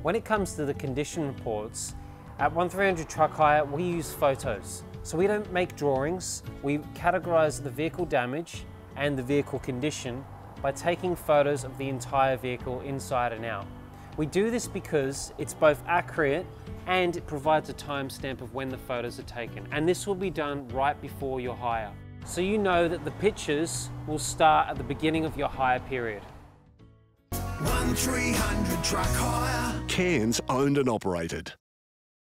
When it comes to the condition reports, at 1300 Truckhire we use photos. So we don't make drawings, we categorise the vehicle damage and the vehicle condition by taking photos of the entire vehicle inside and out. We do this because it's both accurate and it provides a timestamp of when the photos are taken. And this will be done right before your hire. So you know that the pictures will start at the beginning of your hire period. 1300 Truckhire. Cairns owned and operated.